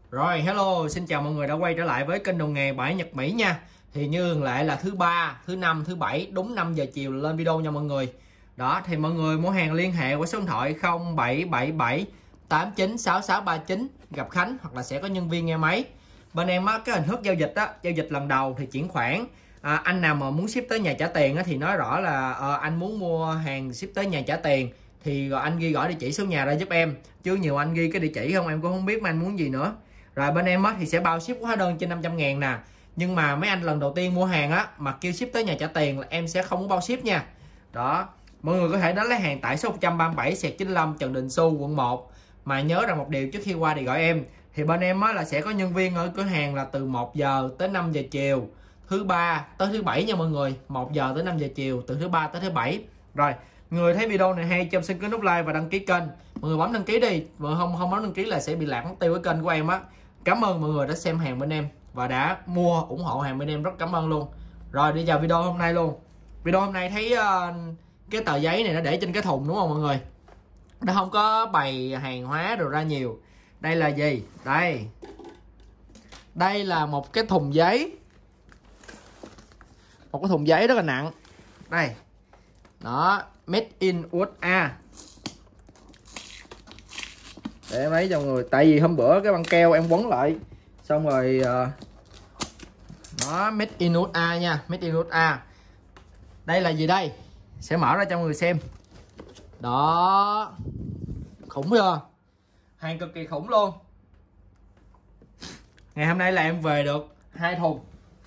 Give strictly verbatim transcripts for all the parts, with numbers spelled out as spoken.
Rồi, hello, xin chào mọi người đã quay trở lại với kênh Đồ Nghề Bãi Nhật Mỹ nha. Thì như thường lệ là thứ ba, thứ năm, thứ bảy đúng năm giờ chiều lên video nha mọi người. Đó, thì mọi người mua hàng liên hệ qua số điện thoại không bảy bảy bảy tám chín sáu sáu ba chín gặp Khánh, hoặc là sẽ có nhân viên nghe máy. Bên em á, cái hình thức giao dịch á, giao dịch lần đầu thì chuyển khoản. À, anh nào mà muốn ship tới nhà trả tiền á, thì nói rõ là à, anh muốn mua hàng ship tới nhà trả tiền, thì rồi anh ghi gõ địa chỉ số nhà ra giúp em, chứ nhiều anh ghi cái địa chỉ không em cũng không biết mà anh muốn gì nữa. Rồi bên em á thì sẽ bao ship hóa đơn trên năm trăm ngàn nè. Nhưng mà mấy anh lần đầu tiên mua hàng á mà kêu ship tới nhà trả tiền là em sẽ không có bao ship nha. Đó, mọi người có thể đến lấy hàng tại số một trăm ba mươi bảy chín mươi lăm Trần Đình Xu, quận một. Mà nhớ rằng một điều, trước khi qua thì gọi em. Thì bên em á là sẽ có nhân viên ở cửa hàng là từ một giờ tới năm giờ chiều, thứ ba tới thứ bảy nha mọi người. Một giờ tới năm giờ chiều, từ thứ ba tới thứ bảy. Rồi, người thấy video này hay cho xin cái nút like và đăng ký kênh. Mọi người bấm đăng ký đi, mọi người không không bấm đăng ký là sẽ bị lạc mất tiêu cái kênh của em á. Cảm ơn mọi người đã xem hàng bên em và đã mua ủng hộ hàng bên em, rất cảm ơn luôn. Rồi đi vào video hôm nay luôn. Video hôm nay thấy uh, cái tờ giấy này nó để trên cái thùng đúng không mọi người? Nó không có bày hàng hóa rồi ra nhiều. Đây là gì? Đây. Đây là một cái thùng giấy. Một cái thùng giấy rất là nặng. Đây. Đó, made in u ét a. Để em lấy cho mọi người. Tại vì hôm bữa cái băng keo em quấn lại, xong rồi uh, đó, made in u ét a nha, made in u ét a. Đây là gì đây? Sẽ mở ra cho mọi người xem. Đó, khủng chưa? Hàng cực kỳ khủng luôn. Ngày hôm nay là em về được hai thùng.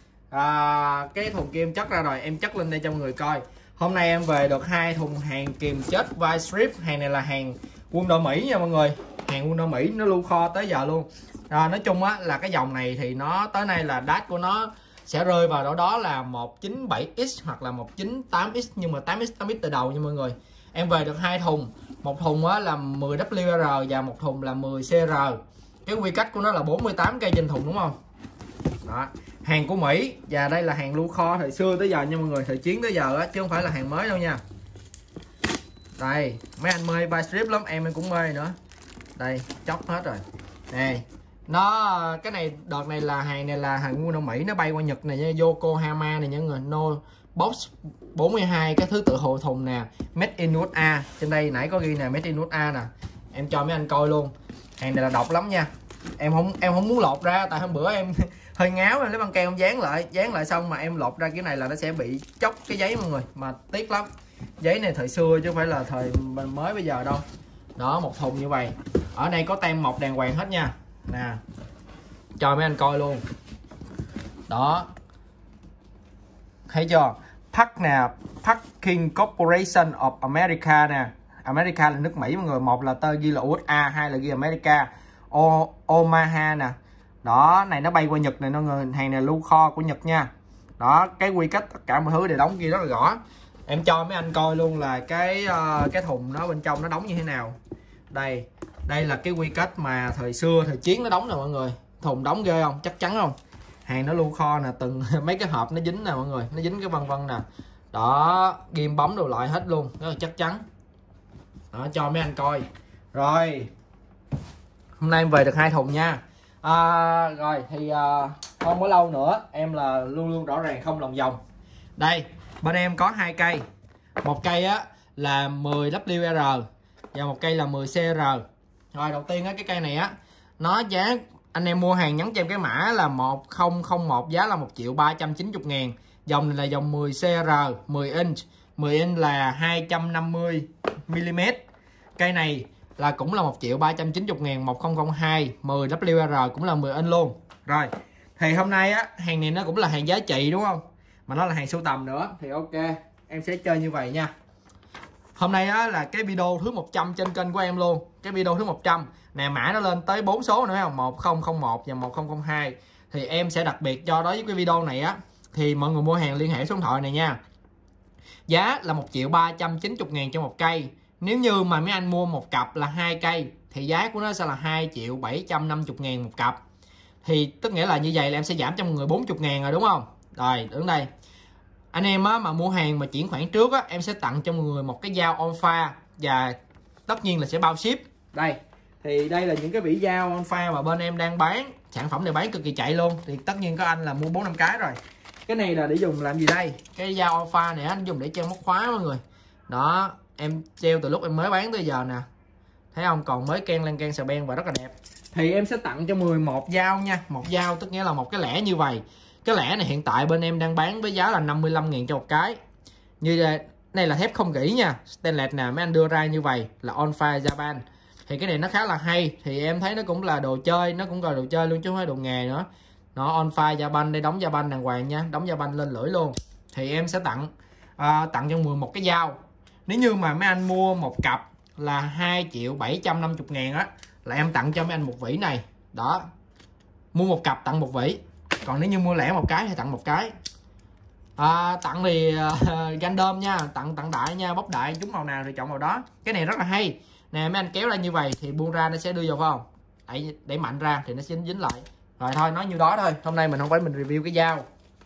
À, cái thùng kia em chất ra rồi, em chất lên đây cho mọi người coi. Hôm nay em về được hai thùng hàng kìm chết vai strip. Hàng này là hàng quân đội Mỹ nha mọi người. Hàng quân đội Mỹ, nó lưu kho tới giờ luôn. À, nói chung á là cái dòng này thì nó tới nay là đát của nó sẽ rơi vào đó đó là một chín bảy x hoặc là một chín tám x, nhưng mà tám x tám x từ đầu nha mọi người. Em về được hai thùng, một thùng á là mười W R và một thùng là mười C R. Cái quy cách của nó là bốn mươi tám cây trên thùng đúng không? Đó, hàng của Mỹ, và đây là hàng lưu kho thời xưa tới giờ nha mọi người, thời chiến tới giờ á, chứ không phải là hàng mới đâu nha. Đây, mấy anh mê vai strip lắm, em em cũng mê nữa. Đây, chóc hết rồi. Nè, nó cái này đợt này là hàng này là hàng quân đội Mỹ, nó bay qua Nhật này nha, Yokohama này nha mọi người. No box bốn mươi hai, cái thứ tự hồ thùng nè, made in u ét a. Trên đây nãy có ghi nè, made in u ét a nè. Em cho mấy anh coi luôn. Hàng này là độc lắm nha. Em không em không muốn lột ra, tại hôm bữa em hơi ngáo, em lấy băng keo em dán lại, dán lại xong mà em lột ra kiểu này là nó sẽ bị chóc cái giấy mọi người, mà tiếc lắm. Giấy này thời xưa chứ không phải là thời mới bây giờ đâu. Đó, một thùng như vậy. Ở đây có tem mộc đàng hoàng hết nha. Nè, cho mấy anh coi luôn. Đó, thấy chưa? Park nè, Parking Corporation of America nè. America là nước Mỹ mọi người. Một là tơ ghi là u ét a, hai là ghi America. O Omaha nè. Đó, này nó bay qua Nhật này mọi người. Hàng này lưu kho của Nhật nha. Đó, cái quy cách tất cả mọi thứ đều đóng ghi rất là rõ. Em cho mấy anh coi luôn là cái uh, cái thùng nó bên trong nó đóng như thế nào. Đây, đây là cái quy cách mà thời xưa, thời chiến nó đóng nè mọi người. Thùng đóng ghê không? Chắc chắn không? Hàng nó lưu kho nè, từng mấy cái hộp nó dính nè mọi người, nó dính cái vân vân nè. Đó, ghim bấm đồ lại hết luôn, rất là chắc chắn. Đó, cho mấy anh coi. Rồi, hôm nay em về được hai thùng nha. À, rồi thì uh, không có lâu nữa, em là luôn luôn rõ ràng không lòng vòng. Đây, bên em có hai cây. Một cây á là mười W R và một cây là mười C R. Rồi đầu tiên á, cái cây này á, nó giá anh em mua hàng nhắn cho em cái mã là một không không một, giá là một triệu ba trăm chín mươi ngàn. Dòng này là dòng mười C R, mười inch. mười inch là hai trăm năm mươi mi li mét. Cây này là cũng là một triệu ba trăm chín mươi ngàn, một không không hai, mười W R cũng là mười inch luôn. Rồi, thì hôm nay á, hàng này nó cũng là hàng giá trị đúng không? Mà nó là hàng sưu tầm nữa, thì ok, em sẽ chơi như vậy nha. Hôm nay á là cái video thứ một trăm trên kênh của em luôn. Cái video thứ một trăm. Nè, mã nó lên tới bốn số nữa không? một không không một và một không không hai. Thì em sẽ đặc biệt cho đó với cái video này á. Thì mọi người mua hàng liên hệ số điện thoại này nha. Giá là một triệu ba trăm chín mươi ngàn cho một cây. Nếu như mà mấy anh mua một cặp là hai cây thì giá của nó sẽ là hai triệu bảy trăm năm mươi ngàn một cặp. Thì tức nghĩa là như vậy là em sẽ giảm cho mọi người bốn mươi ngàn rồi đúng không? Rồi, đứng đây. Anh em á, mà mua hàng mà chuyển khoản trước á, em sẽ tặng cho mọi người một cái dao Onfa và tất nhiên là sẽ bao ship. Đây, Thì đây là những cái vỉ dao Onfa mà bên em đang bán. Sản phẩm này bán cực kỳ chạy luôn. Thì tất nhiên có anh là mua bốn năm cái rồi. Cái này là để dùng làm gì đây? Cái dao Onfa này anh dùng để treo móc khóa mọi người. Đó, em treo từ lúc em mới bán tới giờ nè. Thấy không? Còn mới ken lan can xà beng và rất là đẹp. Thì em sẽ tặng cho mười một dao nha. Một dao tức nghĩa là một cái lẻ như vậy. Cái lẻ này hiện tại bên em đang bán với giá là năm mươi lăm nghìn cho một cái. Như đây, này là thép không gỉ nha. Stainless nè, mấy anh đưa ra như vậy là Onfa Japan. Thì cái này nó khá là hay. Thì em thấy nó cũng là đồ chơi. Nó cũng là đồ chơi luôn chứ không phải đồ nghề nữa. Nó Onfa Japan, đây đóng Japan đàng hoàng nha. Đóng Japan lên lưỡi luôn. Thì em sẽ tặng à, tặng cho mười một cái dao. Nếu như mà mấy anh mua một cặp là hai triệu bảy trăm năm mươi ngàn á, là em tặng cho mấy anh một vỉ này. Đó, mua một cặp tặng một vỉ. Còn nếu như mua lẻ một cái thì tặng một cái. à, Tặng thì uh, random nha. Tặng tặng đại nha, bóc đại, trúng màu nào thì chọn màu đó. Cái này rất là hay nè, mấy anh kéo ra như vậy thì buông ra nó sẽ đưa vào, phải không? Đẩy, đẩy mạnh ra thì nó sẽ dính lại. Rồi thôi, nói như đó thôi. Hôm nay mình không phải mình review cái dao.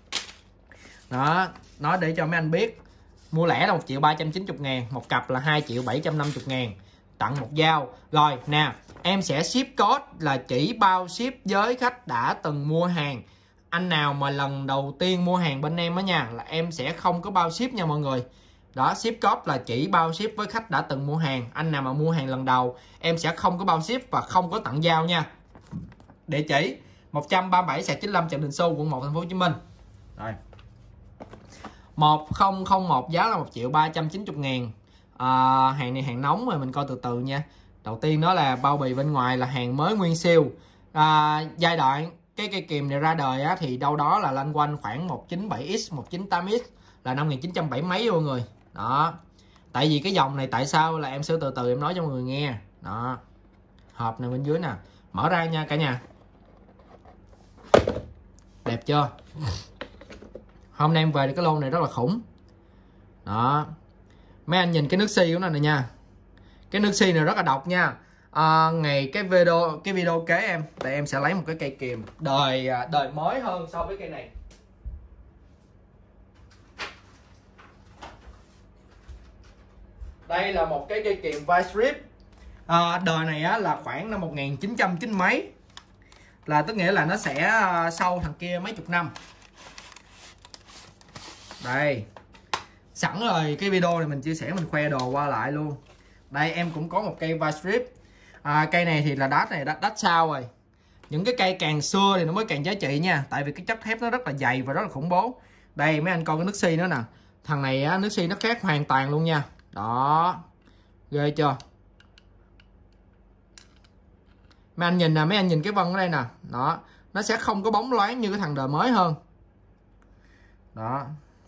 Đó, nói để cho mấy anh biết. Mua lẻ là một triệu ba trăm chín mươi ngàn, một cặp là hai triệu bảy trăm năm mươi ngàn. Tặng một dao. Rồi nè, em sẽ ship code là chỉ bao ship với khách đã từng mua hàng. Anh nào mà lần đầu tiên mua hàng bên em á nha, là em sẽ không có bao ship nha mọi người. Đó, ship code là chỉ bao ship với khách đã từng mua hàng. Anh nào mà mua hàng lần đầu, em sẽ không có bao ship và không có tặng dao nha. Địa chỉ một trăm ba mươi bảy xẹt chín mươi lăm Trần Đình Xu, quận một, thành phố Hồ Chí Minh. Rồi. một không không một giá là một triệu ba trăm chín mươi ngàn. À, hàng này hàng nóng rồi, mình coi từ từ nha. Đầu tiên đó là bao bì bên ngoài là hàng mới nguyên siêu. À, giai đoạn cái cây kìm này ra đời á, thì đâu đó là loanh quanh khoảng một chín bảy x, một chín tám x, là năm một nghìn chín trăm bảy mươi mấy mọi người. Đó. Tại vì cái dòng này tại sao là em sẽ từ từ em nói cho mọi người nghe. Đó. Hộp này bên dưới nè, mở ra nha cả nhà. Đẹp chưa? Hôm nay em về thì cái lô này rất là khủng. Đó. Mấy anh nhìn cái nước xi của nó này nha. Cái nước xi này rất là độc nha. À, ngày cái video cái video kế em, tại em sẽ lấy một cái cây kìm đời đời mới hơn so với cây này. Đây là một cái cây kìm Vice Grip. À, đời này á, là khoảng năm một nghìn chín trăm chín mươi mấy. Là tức nghĩa là nó sẽ sau thằng kia mấy chục năm. Đây. Sẵn rồi, cái video này mình chia sẻ, mình khoe đồ qua lại luôn. Đây em cũng có một cây Vice Grip. À, cây này thì là đắt này, đắt, đắt sao rồi. Những cái cây càng xưa thì nó mới càng giá trị nha. Tại vì cái chất thép nó rất là dày và rất là khủng bố. Đây mấy anh coi cái nước xi nữa nè. Thằng này á, nước xi nó khác hoàn toàn luôn nha. Đó. Ghê chưa? Mấy anh nhìn nè, mấy anh nhìn cái vân ở đây nè. Đó. Nó sẽ không có bóng loáng như cái thằng đời mới hơn. Đó.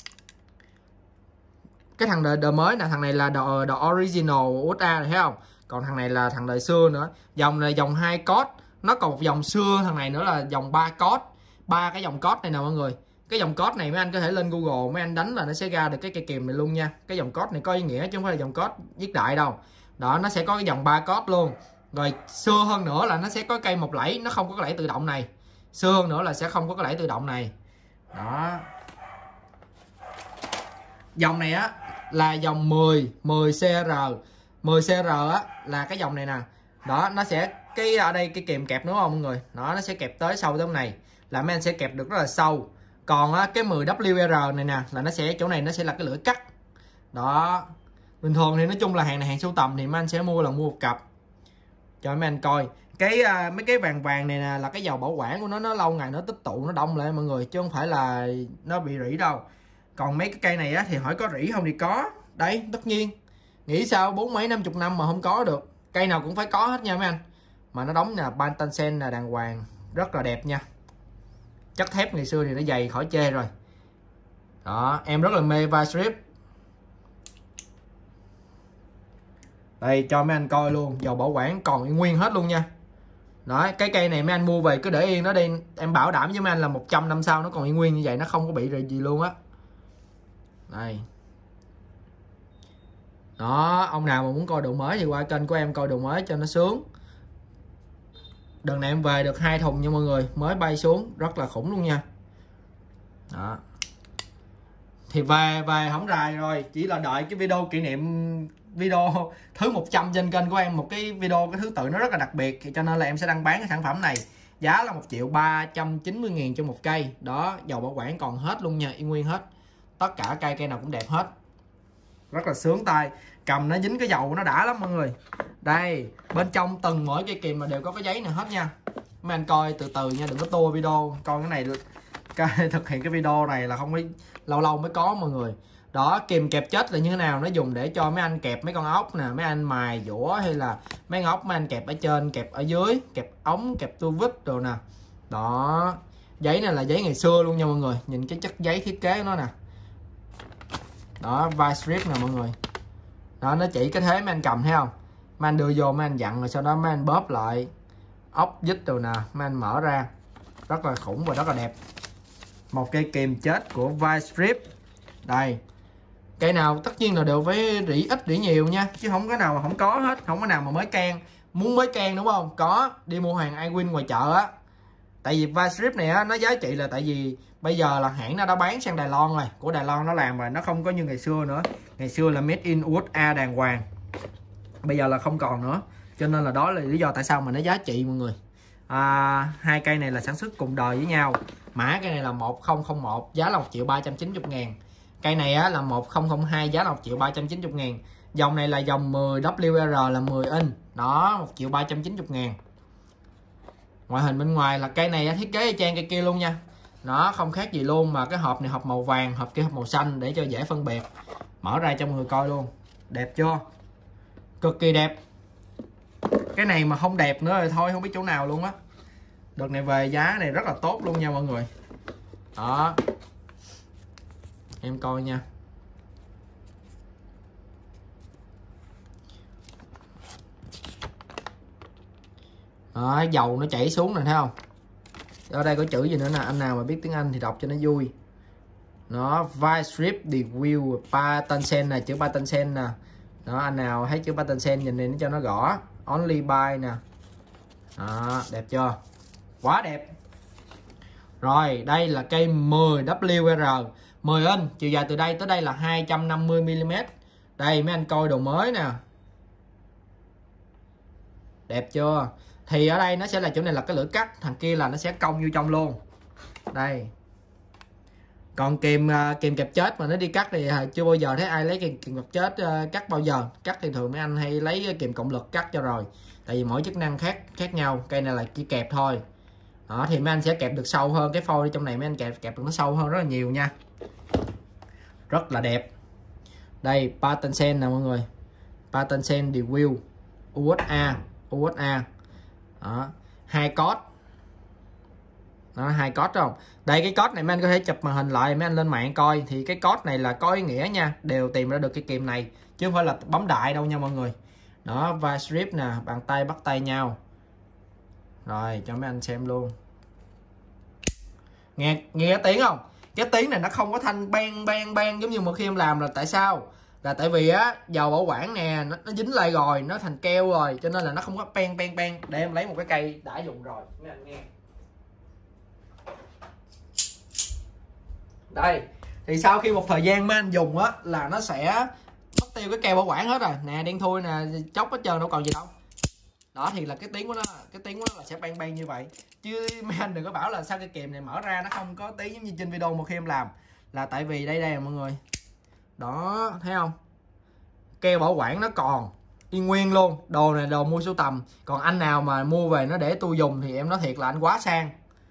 Cái thằng đời, đời mới nè, thằng này là the, the original u ét a này, thấy không? Còn thằng này là thằng đời xưa nữa. Dòng này dòng hai code. Nó còn một dòng xưa thằng này nữa là dòng ba code. Ba cái dòng code này nè mọi người. Cái dòng code này mấy anh có thể lên Google, mấy anh đánh là nó sẽ ra được cái cây kìm này luôn nha. Cái dòng code này có ý nghĩa chứ không phải là dòng code viết đại đâu. Đó, nó sẽ có cái dòng ba code luôn. Rồi xưa hơn nữa là nó sẽ có cây một lẫy, nó không có cái lẫy tự động này. Xưa hơn nữa là sẽ không có cái lẫy tự động này. Đó. Dòng này á là dòng mười, mười xê rờ. mười xê rờ á là cái dòng này nè. Đó, nó sẽ cái ở đây cái kìm kẹp đúng không mọi người? Đó, nó sẽ kẹp tới sâu tới này. Là mấy anh sẽ kẹp được rất là sâu. Còn á, cái mười vê kép rờ này nè là nó sẽ chỗ này nó sẽ là cái lưỡi cắt. Đó. Bình thường thì nói chung là hàng này hàng sưu tầm thì mấy anh sẽ mua là mua một cặp. Cho mấy anh coi. Cái uh, mấy cái vàng vàng này nè là cái dầu bảo quản của nó, nó lâu ngày nó tích tụ, nó đông lại mọi người, chứ không phải là nó bị rỉ đâu. Còn mấy cái cây này á thì hỏi có rỉ không thì có. Đấy, tất nhiên. Nghĩ sao bốn mấy năm chục năm mà không có được. Cây nào cũng phải có hết nha mấy anh. Mà nó đóng là Bantansen là đàng hoàng, rất là đẹp nha. Chất thép ngày xưa thì nó dày khỏi chê rồi. Đó, em rất là mê Vice Grip. Đây cho mấy anh coi luôn, dầu bảo quản còn nguyên hết luôn nha. Đó, cái cây này mấy anh mua về cứ để yên nó đi, em bảo đảm với mấy anh là một trăm năm sau nó còn nguyên như vậy, nó không có bị gì luôn á. Đây. Đó, ông nào mà muốn coi đồ mới thì qua kênh của em coi đồ mới cho nó sướng. Đợt này em về được hai thùng nha mọi người, mới bay xuống, rất là khủng luôn nha. Đó. Thì về về không rài rồi, chỉ là đợi cái video kỷ niệm video thứ một trăm trên kênh của em, một cái video cái thứ tự nó rất là đặc biệt, thì cho nên là em sẽ đăng bán cái sản phẩm này. Giá là một triệu ba trăm chín mươi ngàn cho một cây. Đó, dầu bảo quản còn hết luôn nha, y nguyên hết. Tất cả cây cây nào cũng đẹp hết. Rất là sướng tay, cầm nó dính cái dầu nó đã lắm mọi người. Đây, bên trong từng mỗi cây kìm mà đều có cái giấy này hết nha. Mấy anh coi từ từ nha, đừng có tua video. Coi cái này cái, thực hiện cái video này là không có lâu lâu mới có mọi người. Đó, kìm kẹp chết là như thế nào, nó dùng để cho mấy anh kẹp mấy con ốc nè, mấy anh mài dũa hay là mấy con ốc mấy anh kẹp ở trên, kẹp ở dưới, kẹp ống, kẹp tua vít rồi nè. Đó, giấy này là giấy ngày xưa luôn nha mọi người, nhìn cái chất giấy thiết kế của nó nè. Đó, vice strip nè mọi người. Đó, nó chỉ cái thế mấy anh cầm thấy không, mấy anh đưa vô mấy anh dặn rồi sau đó mấy anh bóp lại ốc vít rồi nè, mấy anh mở ra. Rất là khủng và rất là đẹp. Một cây kìm chết của vice strip. Đây, cây nào tất nhiên là đều phải rỉ ít rỉ nhiều nha, chứ không có nào mà không có hết, không có nào mà mới can. Muốn mới can đúng không, có đi mua hàng iWin ngoài chợ á. Tại vì vice strip này á, nó giá trị là tại vì bây giờ là hãng nó đã bán sang Đài Loan rồi, của Đài Loan nó làm rồi, nó không có như ngày xưa nữa. Ngày xưa là made in u ét a đàng hoàng, bây giờ là không còn nữa, cho nên là đó là lý do tại sao mà nó giá trị mọi người. À, hai cây này là sản xuất cùng đời với nhau. Mã cây này là một không không một, giá là một triệu ba trăm chín mươi ngàn. Cây này á, là một không không hai, giá là một triệu ba trăm chín mươi ngàn. Dòng này là dòng mười W R là mười inch. Đó, một triệu ba trăm chín mươi ngàn. Ngoại hình bên ngoài là cây này thiết kế trang cây kia luôn nha. Nó không khác gì luôn, mà cái hộp này hộp màu vàng, hộp kia hộp màu xanh để cho dễ phân biệt. Mở ra cho mọi người coi luôn. Đẹp chưa? Cực kỳ đẹp. Cái này mà không đẹp nữa thì thôi không biết chỗ nào luôn á. Đợt này về giá này rất là tốt luôn nha mọi người. Đó, em coi nha. Đó, dầu nó chảy xuống này thấy không. Ở đây có chữ gì nữa nè, anh nào mà biết tiếng Anh thì đọc cho nó vui. Nó vice strip DeWitt Patensen nè, chữ Patensen nè. Đó, anh nào thấy chữ Patensen nhìn này nó cho nó gõ. Only buy nè. Đó, đẹp chưa? Quá đẹp. Rồi, đây là cây mười W R mười inch, chiều dài từ đây tới đây là hai trăm năm mươi mi li mét. Đây mấy anh coi đồ mới nè. Đẹp chưa? Thì ở đây nó sẽ là chỗ này là cái lưỡi cắt, thằng kia là nó sẽ cong vô trong luôn. Đây. Còn kìm kìm kẹp chết mà nó đi cắt thì chưa bao giờ thấy ai lấy kìm, kìm kẹp chết cắt bao giờ. Cắt thì thường mấy anh hay lấy kìm cộng lực cắt cho rồi. Tại vì mỗi chức năng khác khác nhau, cây này là chỉ kẹp thôi. Đó, thì mấy anh sẽ kẹp được sâu hơn, cái phôi trong này mấy anh kẹp kẹp được nó sâu hơn rất là nhiều nha. Rất là đẹp. Đây, Patensen nè mọi người. Patensen DeWitt u ét a, u ét a. Đó, hai code. Đó, hai code không? Đây cái code này mấy anh có thể chụp màn hình lại, mấy anh lên mạng coi thì cái code này là có ý nghĩa nha, đều tìm ra được cái kìm này chứ không phải là bấm đại đâu nha mọi người. Đó, vice strip nè, bàn tay bắt tay nhau. Rồi, cho mấy anh xem luôn. Nghe nghe cái tiếng không? Cái tiếng này nó không có thanh bang bang bang giống như một khi em làm, là tại sao? Là tại vì á, dầu bảo quản nè, nó, nó dính lại rồi, nó thành keo rồi, cho nên là nó không có bang bang bang. Để em lấy một cái cây đã dùng rồi, mấy anh nghe. Đây, thì sau khi một thời gian mấy anh dùng á, là nó sẽ mất tiêu cái keo bảo quản hết rồi. Nè, đen thui nè, chóc hết trơn, đâu còn gì đâu. Đó, thì là cái tiếng của nó, cái tiếng của nó là sẽ bang bang như vậy. Chứ mấy anh đừng có bảo là sao cái kìm này mở ra nó không có tiếng giống như trên video một khi em làm. Là tại vì đây đây nè mọi người. Đó, thấy không? Keo bảo quản nó còn y nguyên luôn. Đồ này đồ mua sưu tầm. Còn anh nào mà mua về nó để tôi dùng thì em nói thiệt là anh quá sang.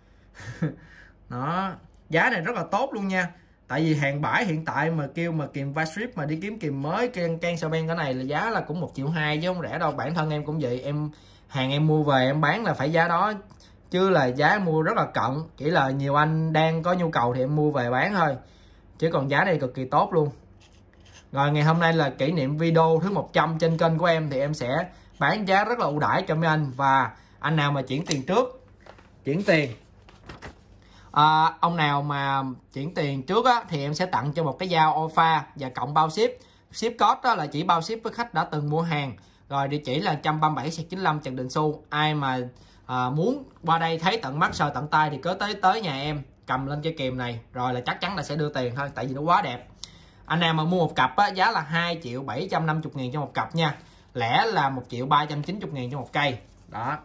Đó, giá này rất là tốt luôn nha. Tại vì hàng bãi hiện tại mà kêu mà kìm vice strip mà đi kiếm kìm mới can can sao ben cái này là giá là cũng một triệu hai chứ không rẻ đâu. Bản thân em cũng vậy, em hàng em mua về em bán là phải giá đó, chứ là giá mua rất là cận. Chỉ là nhiều anh đang có nhu cầu thì em mua về bán thôi, chứ còn giá này cực kỳ tốt luôn. Rồi ngày hôm nay là kỷ niệm video thứ một trăm trên kênh của em, thì em sẽ bán giá rất là ưu đãi cho mấy anh. Và anh nào mà chuyển tiền trước, chuyển tiền À, ông nào mà chuyển tiền trước á, thì em sẽ tặng cho một cái dao Ofa và cộng bao ship. Ship code đó là chỉ bao ship với khách đã từng mua hàng. Rồi địa chỉ là một trăm ba mươi bảy chín mươi lăm Trần Đình Xu. Ai mà à, muốn qua đây thấy tận mắt sờ tận tay thì cứ tới tới nhà em cầm lên cái kìm này rồi là chắc chắn là sẽ đưa tiền thôi, tại vì nó quá đẹp. Anh nào mà mua một cặp á, giá là hai triệu bảy trăm năm mươi ngàn cho một cặp nha, lẻ là một triệu ba trăm chín mươi ngàn cho một cây. Đó.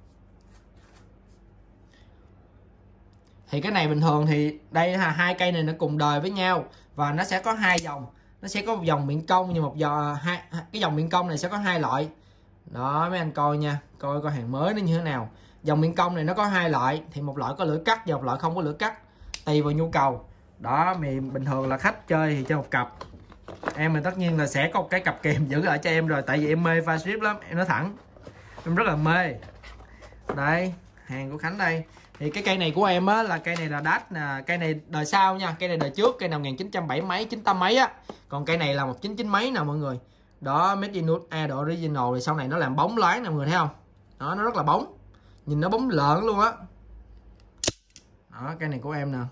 Thì cái này bình thường thì đây là hai cây này nó cùng đời với nhau và nó sẽ có hai dòng, nó sẽ có một dòng miệng cong, nhưng một dòng hai cái dòng miệng cong này sẽ có hai loại. Đó mấy anh coi nha, coi coi hàng mới nó như thế nào. Dòng miệng cong này nó có hai loại, thì một loại có lưỡi cắt và một loại không có lưỡi cắt, tùy vào nhu cầu. Đó, mình bình thường là khách chơi thì cho một cặp, em mình tất nhiên là sẽ có một cái cặp kèm giữ lại cho em rồi, tại vì em mê pha strip lắm, em nói thẳng, em rất là mê. Đây hàng của Khánh đây. Thì cái cây này của em á, là cây này là đát nè, cây này đời sau nha, cây này đời trước, cây nào một nghìn chín trăm bảy mươi mấy, chín mươi mấy á, còn cây này là một chín chín mấy nè mọi người. Đó, made in u ét a, độ original, thì sau này nó làm bóng loáng nè mọi người thấy không? Đó, nó rất là bóng, nhìn nó bóng lợn luôn á. Đó, cây này của em nè,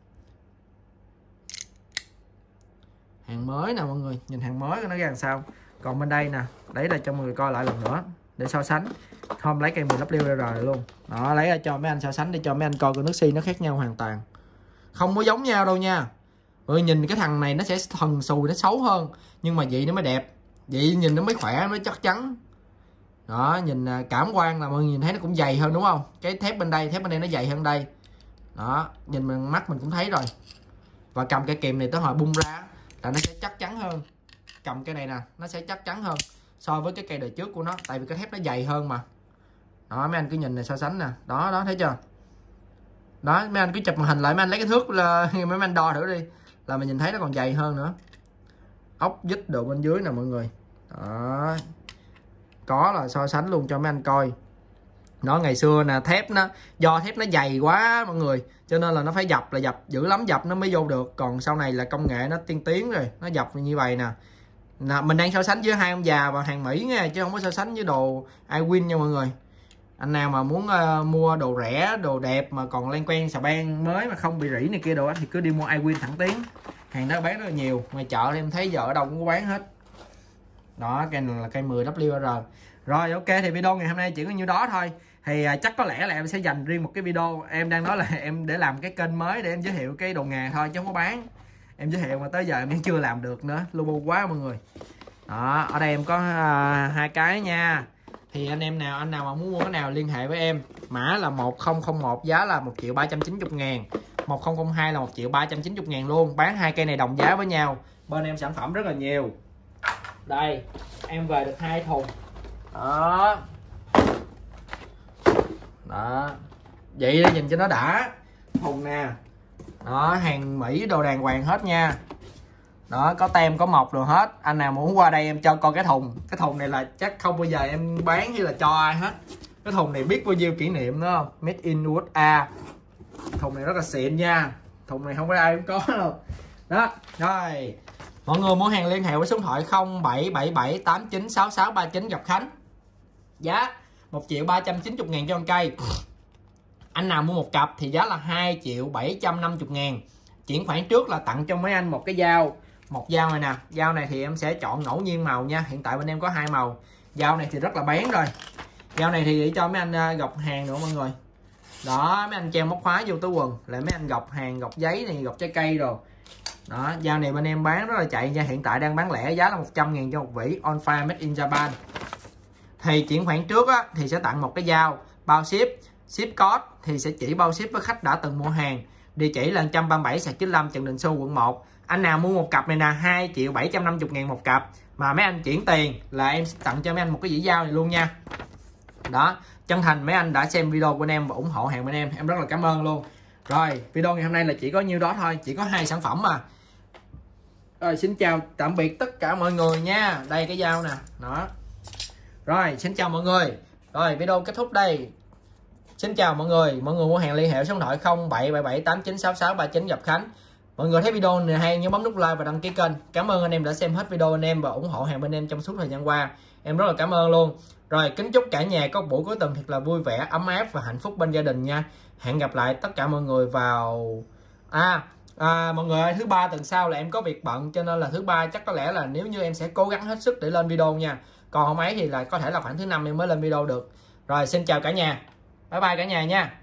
hàng mới nè mọi người, nhìn hàng mới nó ra làm sao. Còn bên đây nè, đấy là cho mọi người coi lại lần nữa để so sánh. Không lấy cây mười W ra rồi luôn. Đó, lấy ra cho mấy anh so sánh để cho mấy anh coi con nước xi nó khác nhau hoàn toàn, không có giống nhau đâu nha. Rồi nhìn cái thằng này nó sẽ thần xùi, nó xấu hơn, nhưng mà vậy nó mới đẹp, vậy nhìn nó mới khỏe, nó mới chắc chắn. Đó, nhìn cảm quan là mọi người nhìn thấy nó cũng dày hơn đúng không? Cái thép bên đây, thép bên đây nó dày hơn đây. Đó, nhìn bằng mắt mình cũng thấy rồi. Và cầm cái kìm này tới hồi bung ra là nó sẽ chắc chắn hơn. Cầm cái này nè, nó sẽ chắc chắn hơn so với cái cây đời trước của nó, tại vì cái thép nó dày hơn mà. Đó, mấy anh cứ nhìn này so sánh nè. Đó, đó thấy chưa? Đó, mấy anh cứ chụp màn hình lại, mấy anh lấy cái thước là mấy anh đo thử đi, là mình nhìn thấy nó còn dày hơn nữa. Ốc vít đồ bên dưới nè mọi người. Đó, có là so sánh luôn cho mấy anh coi. Nó ngày xưa nè, thép nó do thép nó dày quá mọi người, cho nên là nó phải dập, là dập dữ lắm, dập nó mới vô được. Còn sau này là công nghệ nó tiên tiến rồi, nó dập như vậy nè. Nè, mình đang so sánh với hai ông già và hàng Mỹ nha, chứ không có so sánh với đồ iWin nha mọi người. Anh nào mà muốn uh, mua đồ rẻ, đồ đẹp mà còn lan quen xà beng mới mà không bị rỉ này kia đồ thì cứ đi mua iWin thẳng tiến. Hàng đó bán rất là nhiều, ngoài chợ thì em thấy giờ ở đâu cũng có bán hết. Đó, cây này là cây mười W R. Rồi ok, thì video ngày hôm nay chỉ có nhiêu đó thôi. Thì uh, chắc có lẽ là em sẽ dành riêng một cái video, em đang nói là em để làm cái kênh mới để em giới thiệu cái đồ nghề thôi chứ không có bán. Em giới thiệu mà tới giờ em vẫn chưa làm được nữa, lu bu quá mọi người. Đó, ở đây em có uh, hai cái nha. Thì anh em nào, anh nào mà muốn mua cái nào liên hệ với em. Mã là một không không một, giá là một triệu ba trăm chín mươi ngàn. một không không hai là một triệu ba trăm chín mươi ngàn luôn. Bán hai cây này đồng giá với nhau. Bên em sản phẩm rất là nhiều. Đây, em về được hai thùng. Đó. Đó. Vậy để nhìn cho nó đã. Thùng nè. Đó, hàng Mỹ đồ đàng hoàng hết nha. Đó, có tem có mộc rồi hết. Anh nào muốn qua đây em cho coi cái thùng. Cái thùng này là chắc không bao giờ em bán hay là cho ai hết. Cái thùng này biết bao nhiêu kỷ niệm nữa không? Made in u ét a. Thùng này rất là xịn nha. Thùng này không có ai cũng có đâu. Đó, rồi. Mọi người mua hàng liên hệ với số điện thoại không bảy bảy bảy tám chín sáu sáu ba chín gặp Khánh. Giá một triệu ba trăm chín mươi ngàn cho con cây. Anh nào mua một cặp thì giá là hai triệu bảy trăm năm mươi ngàn. Chuyển khoản trước là tặng cho mấy anh một cái dao. Một dao này nè, dao này thì em sẽ chọn ngẫu nhiên màu nha. Hiện tại bên em có hai màu. Dao này thì rất là bén rồi. Dao này thì để cho mấy anh gọc hàng nữa mọi người. Đó, mấy anh treo móc khóa vô túi quần, lại mấy anh gọc hàng, gọc giấy này, gọc trái cây rồi. Đó, dao này bên em bán rất là chạy nha. Hiện tại đang bán lẻ giá là một trăm ngàn cho một vỉ, on fire made in Japan. Thì chuyển khoản trước á, thì sẽ tặng một cái dao, bao ship, ship code thì sẽ chỉ bao ship với khách đã từng mua hàng. Địa chỉ là một trăm ba mươi bảy sạc chín mươi lăm Trần Đình Xu quận một. Anh nào mua một cặp này nè, hai triệu bảy trăm năm mươi ngàn một cặp, mà mấy anh chuyển tiền là em sẽ tặng cho mấy anh một cái dĩa dao này luôn nha. Đó, chân thành mấy anh đã xem video của bên em và ủng hộ hàng bên em, em rất là cảm ơn luôn. Rồi, video ngày hôm nay là chỉ có nhiêu đó thôi, chỉ có hai sản phẩm mà. Rồi, xin chào tạm biệt tất cả mọi người nha. Đây cái dao nè, đó. Rồi, xin chào mọi người. Rồi, video kết thúc đây. Xin chào mọi người, mọi người mua hàng liên hệ số điện thoại không bảy bảy bảy tám chín sáu sáu ba chín gặp Khánh. Mọi người thấy video này hay nhớ bấm nút like và đăng ký kênh. Cảm ơn anh em đã xem hết video anh em và ủng hộ hàng bên em trong suốt thời gian qua. Em rất là cảm ơn luôn. Rồi, kính chúc cả nhà có một buổi cuối tuần thật là vui vẻ, ấm áp và hạnh phúc bên gia đình nha. Hẹn gặp lại tất cả mọi người vào à, à mọi người ơi, thứ ba tuần sau là em có việc bận, cho nên là thứ ba chắc có lẽ là nếu như em sẽ cố gắng hết sức để lên video nha. Còn không ấy thì là có thể là khoảng thứ năm em mới lên video được. Rồi, xin chào cả nhà. Bye bye cả nhà nha.